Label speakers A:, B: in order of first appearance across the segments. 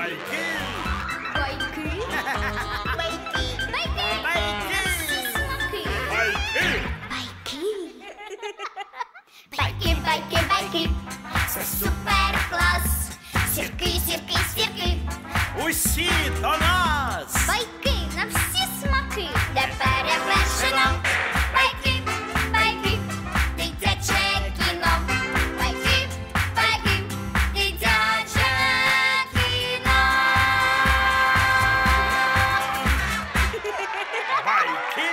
A: Байки!
B: Байки! Байки!
A: Байки!
B: Смаки!
A: Байки!
B: Байки! Байки, байки, байки! Це супер клас! Сірки, сірки, сірки!
A: Усі до нас!
B: Байки на всі смаки! Де перевершено! Байки! Байки! Дитяче кіно! Байки! Байки! Дитяче кіно!
A: Байки!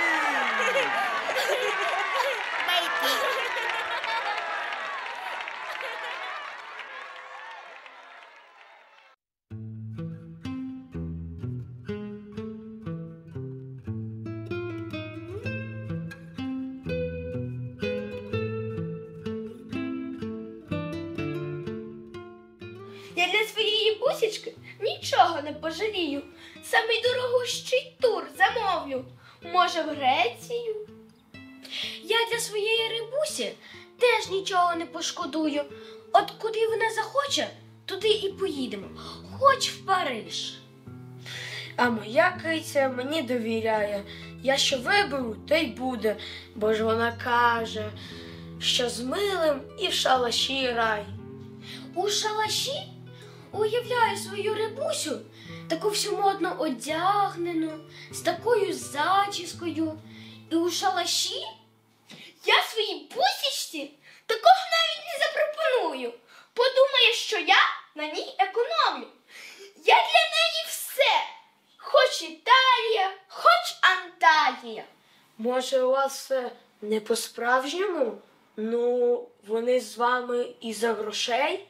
C: Я для своєї бусічки нічого не пожалію. Самий дорогущий тур замовлю. Може, в Грецію? Я для своєї рибусі теж нічого не пошкодую. От куди вона захоче, туди і поїдемо. Хоч в Париж.
D: А моя киця мені довіряє. Я що виберу, те й буде. Бо ж вона каже, що з милим і в шалаші рай.
C: У шалаші уявляю свою рибусю, таку всю модно одягнену, з такою зачіскою. І у шалаші я своїй бусічці такого навіть не запропоную. Подумає, що я на ній економлю. Я для неї все. Хоч Італія, хоч Анталія.
D: Може, у вас все не по-справжньому? Ну, вони з вами і за грошей?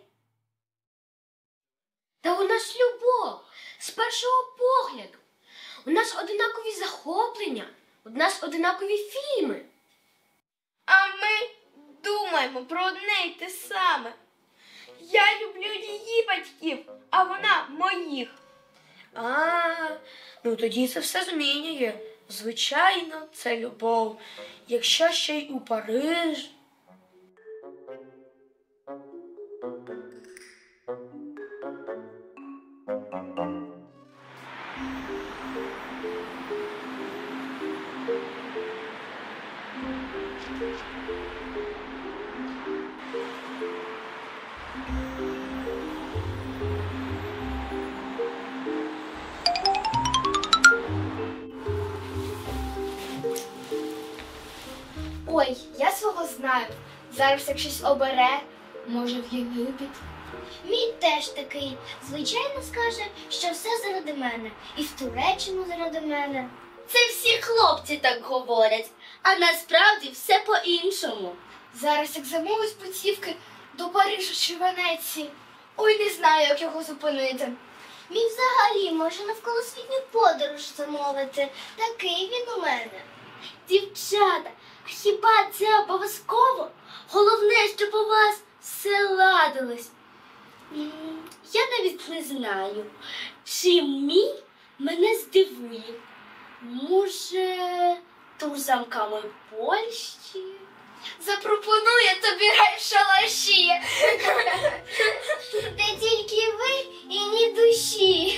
C: Та у нас любов з першого погляду. У нас одинакові захоплення, у нас одинакові фільми. А ми думаємо про одне й те саме. Я люблю її батьків, а вона моїх.
D: Ну тоді це все змінює. Звичайно, це любов. Якщо ще й у Париж.
C: Ой, я свого знаю. Зараз як щось обере, може в Єгипет.
B: Мій теж такий. Звичайно скаже, що все заради мене. І в Туреччину заради мене.
E: Це всі хлопці так говорять, а насправді все по-іншому.
C: Зараз як замовить путівки до Парижу чи Венеції. Ой, не знаю, як його зупинити.
B: Мій взагалі може навколосвітню подорож замовити. Такий він у мене.
E: Дівчата, а хіба це обов'язково? Головне, щоб у вас все ладилось. Я навіть не знаю, чи мій мене здивує. Може, тур замками Польщі?
C: Запропонує тобі рай в шалаші.
B: Де тільки ви і ні душі.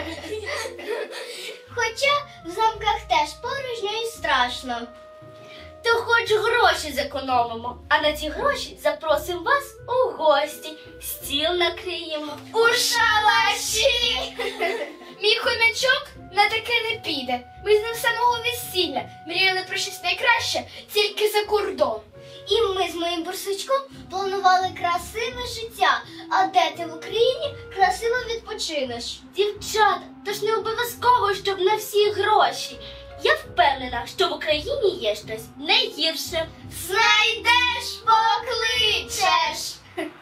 B: Хоча в замках теж порожньо і страшно.
E: То хоч гроші зекономимо, а на ті гроші запросимо вас у гості, стіл накриємо.
C: У шалаші. Мій хомячок на таке не піде. Ми з ним з самого весілля мріяли про щось найкраще, тільки за кордон.
B: І ми з моїм бурсачком планували красиве життя. А де ти в Україні красиво відпочинеш?
E: Дівчата, то ж не обов'язково, щоб на всі гроші. Я впевнена, що в Україні є щось не гірше.
C: Знайдеш, покличеш.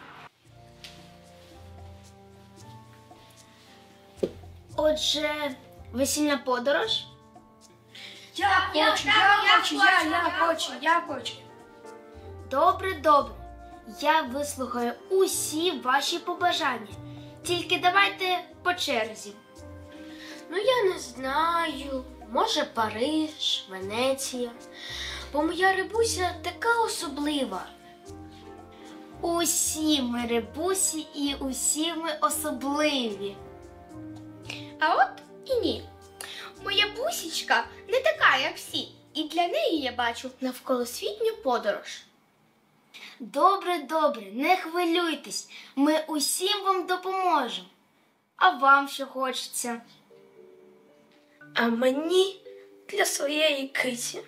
E: Отже, весільна подорож?
D: Я хочу.
E: Добре, добре. Я вислухаю усі ваші побажання. Тільки давайте по черзі. Ну, я не знаю. Може, Париж, Венеція. Бо моя рибуся така особлива. Усі ми рибусі і усі ми особливі.
C: А от і ні. Моя бусічка не така, як всі, і для неї я бачу навколосвітню подорож.
D: Добре, добре, не хвилюйтесь. Ми усім вам допоможемо. А вам що хочеться? А мені для своєї киці.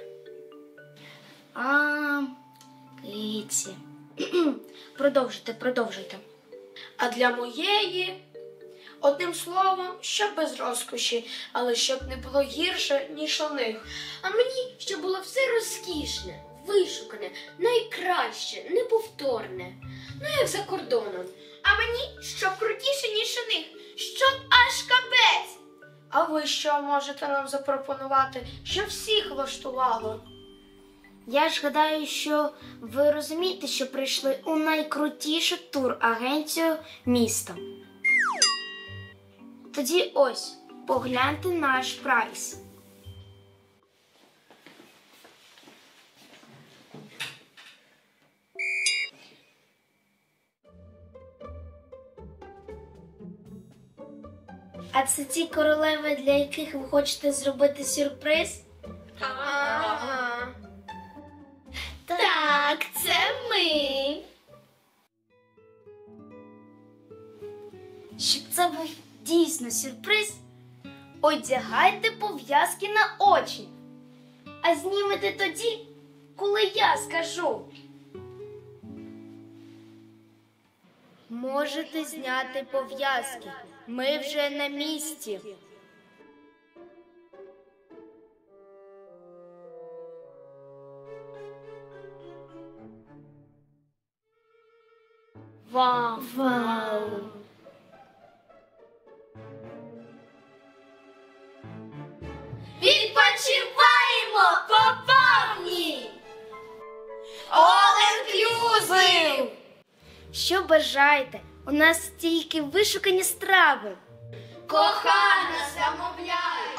D: Киці. Продовжуйте. А для моєї, одним словом, щоб без розкоші, але щоб не було гірше, ніж у них.
C: А мені, щоб було все розкішне, вишукане, найкраще, неповторне. Ну, як за кордоном. А мені, щоб крутіше, ніж у них, щоб аж капець.
D: А ви що можете нам запропонувати, що всіх влаштувало? Я ж гадаю, що ви розумієте, що прийшли у найкрутішу турагенцію міста. Тоді ось, погляньте наш прайс. А це ті королеви, для яких ви хочете зробити сюрприз?
C: Ага.
B: Так, це ми.
D: Щоб це був дійсно сюрприз, одягайте пов'язки на очі. А знімете тоді, коли я скажу. Можете зняти пов'язки. Ми вже на місці. Вау!
B: Відпочиваємо по повній! All inclusive!
D: Що бажаєте? У нас тільки вишукані страви.
B: Кохана, замовляй!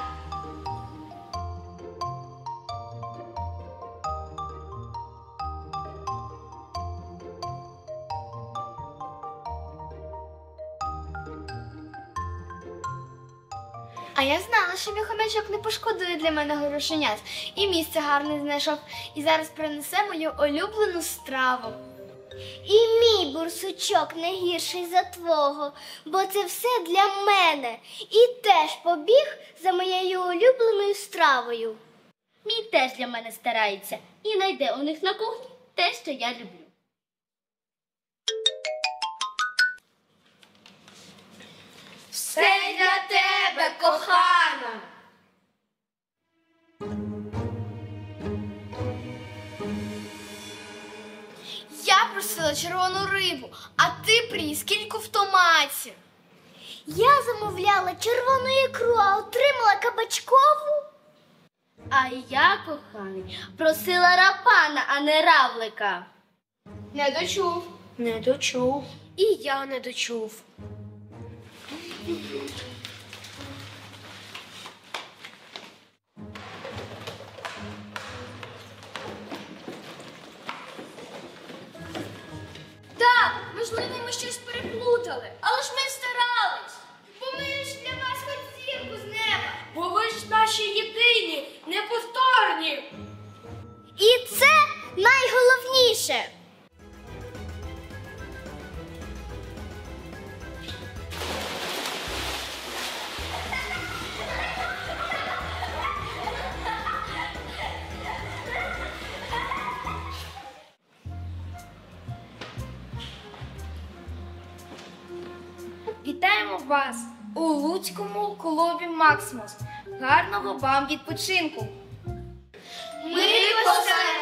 C: А я знала, що мій хомячок не пошкодує для мене грошенят. І місце гарне знайшов. І зараз принесе мою улюблену страву.
B: І мій бурсучок не гірший за твого, бо це все для мене. І теж побіг за моєю улюбленою стравою.
E: Мій теж для мене старається і найде у них на кухні те, що я люблю.
B: Все для тебе, кохана!
C: Я просила червону рибу, а ти приніс кільку в томаті.
B: Я замовляла червону ікру, а отримала кабачкову.
E: А я, коханий, просила рапана, а не равлика.
C: Не дочув.
D: Не дочув.
C: І я не дочув. Так, можливо, ми щось переплутали, але ж ми старались. Бо ми ж для вас хоч зірку з неба.
D: Бо ви ж наші єдині, неповторні.
B: І це найголовніше.
D: Вітаємо вас у Луцькому клубі Максимус. Гарного вам відпочинку!
B: Ми постараємося.